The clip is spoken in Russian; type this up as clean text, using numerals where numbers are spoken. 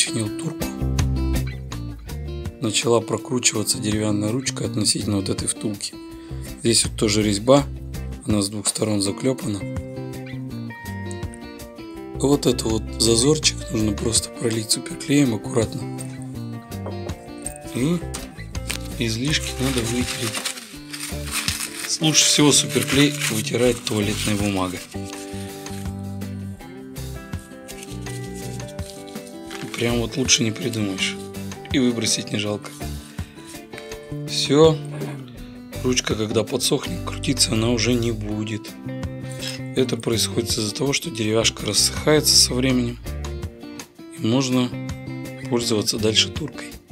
починил турку, начала прокручиваться деревянная ручка относительно вот этой втулки. Здесь вот тоже резьба, она с двух сторон заклепана. Вот это вот зазорчик нужно просто пролить суперклеем аккуратно. И излишки надо вытереть. Лучше всего суперклей вытирать туалетной бумагой. Прям вот лучше не придумаешь. И выбросить не жалко. Все. Ручка, когда подсохнет, крутиться она уже не будет. Это происходит из-за того, что деревяшка рассыхается со временем. И можно пользоваться дальше туркой.